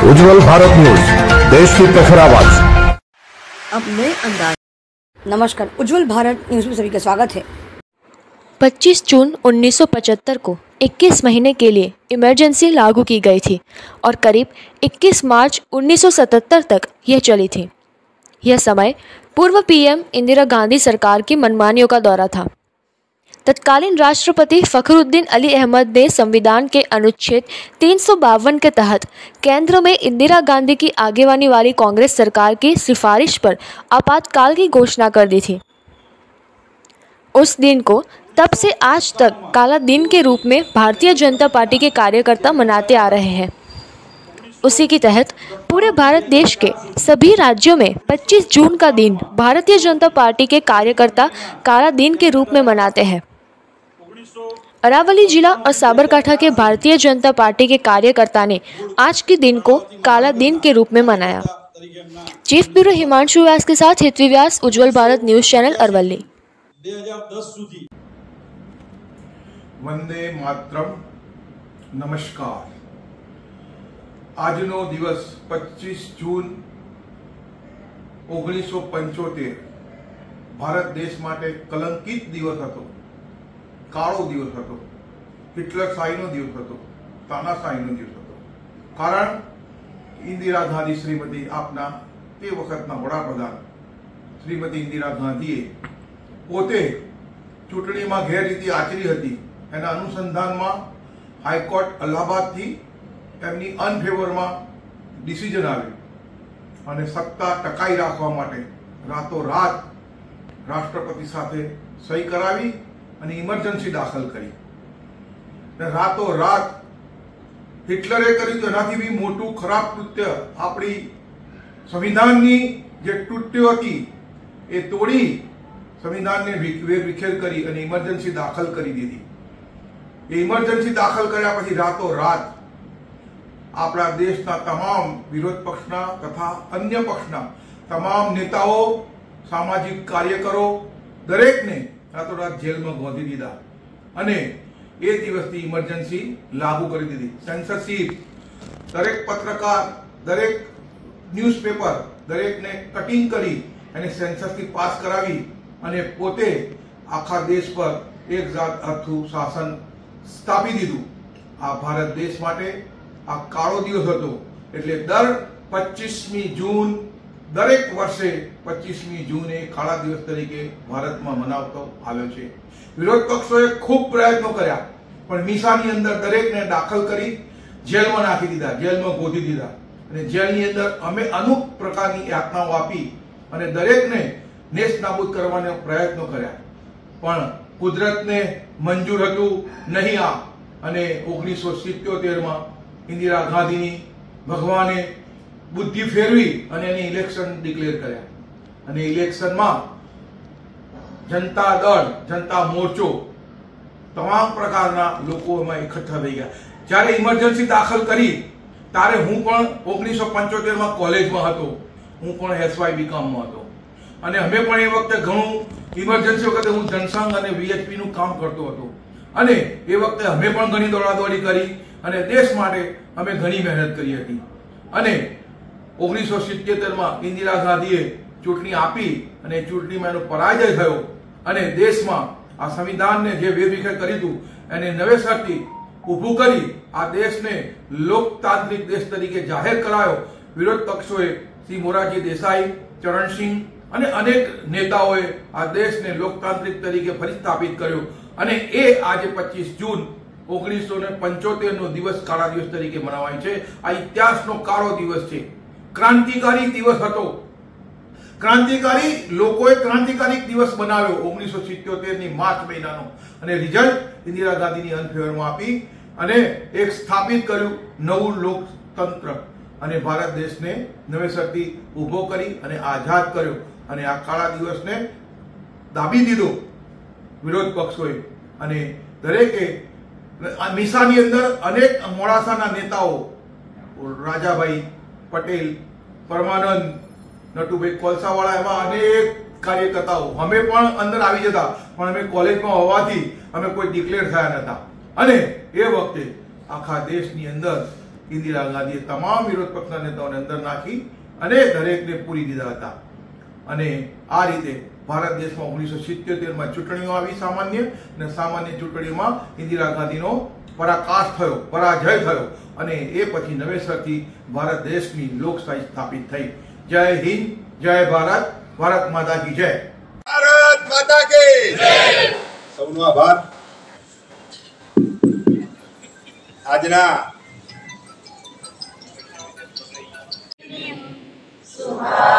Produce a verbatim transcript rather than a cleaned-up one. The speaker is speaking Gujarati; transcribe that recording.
उज्जवल भारत न्यूज, देश की प्रखर आवाज। अब नए अंदाज। नमस्कार, उज्जवल भारत न्यूज में सभी का स्वागत है। पच्चीस जून उन्नीस सौ पचहत्तर को इक्कीस महीने के लिए इमरजेंसी लागू की गई थी और करीब इक्कीस मार्च उन्नीस सौ सतहत्तर तक यह चली थी। यह समय पूर्व पीएम इंदिरा गांधी सरकार की मनमानियों का दौरा था। तत्कालीन राष्ट्रपति फखरुद्दीन अली अहमद ने संविधान के अनुच्छेद तीन सौ बावन के तहत केंद्र में इंदिरा गांधी की आगेवानी वाली कांग्रेस सरकार की सिफारिश पर आपातकाल की घोषणा कर दी थी। उस दिन को तब से आज तक काला दिन के रूप में भारतीय जनता पार्टी के कार्यकर्ता मनाते आ रहे हैं। उसी के तहत पूरे भारत देश के सभी राज्यों में पच्चीस जून का दिन भारतीय जनता पार्टी के कार्यकर्ता काला दिन के रूप में मनाते हैं। अरावली जिला और साबरकांठा के भारतीय जनता पार्टी के कार्यकर्ता ने आज के दिन को काला दिन के रूप में मनाया। चीफ ब्यूरो हिमांशु व्यास के साथ हितवी व्यास, उज्जवल भारत न्यूज चैनल अरवली। वंदे मातरम। नमस्कार। આજનો દિવસ પચીસ જૂન ઓગણીસો પંચોતેર ભારત દેશ માટે કલંકિત દિવસ હતો, કાળો દિવસ હતો, હિટલરશાહીનો દિવસ હતો, તાનાશાહીનો દિવસ હતો। કારણ ઇન્દિરા ગાંધી શ્રીમતી આપના તે વખતના વડાપ્રધાન શ્રીમતી ઇન્દિરા ગાંધીએ પોતે ચૂંટણીમાં ગેરરીતિ આચરી હતી। એના અનુસંધાનમાં હાઈકોર્ટ અલ્હાબાદથી એમની અનફેવરમાં ડિસિઝન આવ્યું અને સત્તા ટકાઈ રાખવા માટે રાતોરાત રાષ્ટ્રપતિ સાથે સહી કરાવી અને ઇમરજન્સી દાખલ કરી। રાતોરાત હિટલરે કર્યું તો એનાથી બી મોટું ખરાબ કૃત્ય આપણી સંવિધાનની જે તૂટ્યો હતી એ તોડી સંવિધાનને વેરવિખેર કરી અને ઇમરજન્સી દાખલ કરી દીધી। એ ઇમરજન્સી દાખલ કર્યા પછી રાતોરાત આપણા દેશના તમામ વિરોધ પક્ષના તથા અન્ય પક્ષના તમામ નેતાઓ, સામાજિક કાર્યકરો દરેકને રાતોરાત જેલમાં ગોંધી દીધા અને એ દિવસથી ઇમરજન્સી લાગુ કરી દીધી। સેન્સરશિપ, દરેક પત્રકાર, દરેક ન્યૂઝપેપર દરેકને કટિંગ કરી અને સેન્સરથી પાસ કરાવી અને પોતે આખા દેશ પર એક જાત હતું શાસન સ્થાપી દીધું। આ ભારત દેશ માટે આ કાળો દિવસ હતો। એટલે દર પચીસમી જૂન દરેક વર્ષે પચીસમી જૂને કાળા દિવસ તરીકે ભારતમાં મનાવતો આવ્યો છે। વિરોધ પક્ષોએ ખૂબ પ્રયત્નો કર્યા પણ મીસાની અંદર દરેકને દાખલ કરી જેલમાં નાખી દીધા, જેલમાં ગોતી દીધા અને જેલની અંદર અમે અમુક પ્રકારની યાતનાઓ આપી અને દરેકને નેસ્ત નાબૂદ કરવાનો પ્રયત્નો કર્યા પણ કુદરતને મંજૂર હતું નહીં આ અને ઓગણીસો સિત્યોતેર માં इंदिरा गांधी नी भगवाने बुद्धि फेरवी અને એને ઇલેક્શન ડિક્લેર કર્યા અને ઇલેક્શનમાં જનતા દળ, જનતા મોરચો તમામ પ્રકારના લોકો એમાં એકઠા થઈ ગયા। જ્યારે ઇમરજન્સી દાખલ કરી ત્યારે હું પણ ઓગણીસો પંચોતેર માં કોલેજમાં હતો, હું પણ એસવાય બીકોમમાં હતો અને અમે પણ એ વખતે ઘણું ઇમરજન્સી વખતે હું જનસંઘ અને વીએચપી નું કામ કરતો હતો અને એ વખતે અમે પણ ઘણી દોડાદોડી કરી અને દેશ માટે અમે ઘણી મહેનત કરી હતી અને ઓગણીસો સિત્યોતેર માં ઇન્દિરા ગાંધીએ ચૂંટણી આપી અને ચૂંટણીમાં એનો પરાજય થયો અને દેશમાં આ સંવિધાનને જે વેરવિખેર કર્યું હતું એને નવેસરથી ઊભું કરી આ દેશને લોકતાંત્રિક દેશ તરીકે જાહેર કરાયો। વિરોધ પક્ષોએ શ્રી મોરારજી દેસાઈ, ચરણસિંહ અને અનેક નેતાઓએ આ દેશને લોકતાંત્રિક તરીકે ફરી સ્થાપિત કર્યો અને એ આજે પચીસ જૂન ઓગણીસો ને પંચોતેર નો દિવસ કાળા દિવસ તરીકે મનાવાય છે। આ ઇતિહાસનો કાળો દિવસ છે, ક્રાંતિકારી દિવસ હતો। ક્રાંતિકારી લોકોએ ક્રાંતિકારી દિવસ બનાવ્યો ઓગણીસો સિત્યોતેર ની માર્ચ મહિનાનો અને રિઝલ્ટ ઇન્દિરા ગાંધીની અનફેવરમાં આપી અને એક સ્થાપિત કર્યું નવું લોકતંત્ર અને ભારત દેશને નવેસરથી ઊભો કરી અને આઝાદ કર્યો અને આ કાળા દિવસને દાબી દીધો વિરોધ પક્ષોએ અને દરેકે મીસાની અંદર અનેક મોડાસાના નેતાઓ રાજાભાઈ પટેલ, પરમાનંદ, નટુભાઈ કોલસાવાળા એવા અનેક કાર્યકર્તાઓ અમે પણ અંદર આવી જતા પણ અમે કોલેજમાં હોવાથી અમે કોઈ ડિક્લેર થયા નતા અને એ વખતે આખા દેશની અંદર इंदिरा गांधीए तमाम विरोध पक्षना नेताओने अंदर नाखी अने दरेकने पूरी दीधा हता। अने आ रीते भारत देश में ओगनीसो सित्योतेर में चूंटणीओ आवी सामान्य ने सामान्य चूंटणी में इंदिरा गांधीनो पराकाश थयो, पराजय थयो अने ए पछी नवेसरथी भारत देशनी लोकशाही स्थापित थई। जय हिंद, जय भारत, भारत माता की जय। भारत माता की जय। सौनो आभार। आजना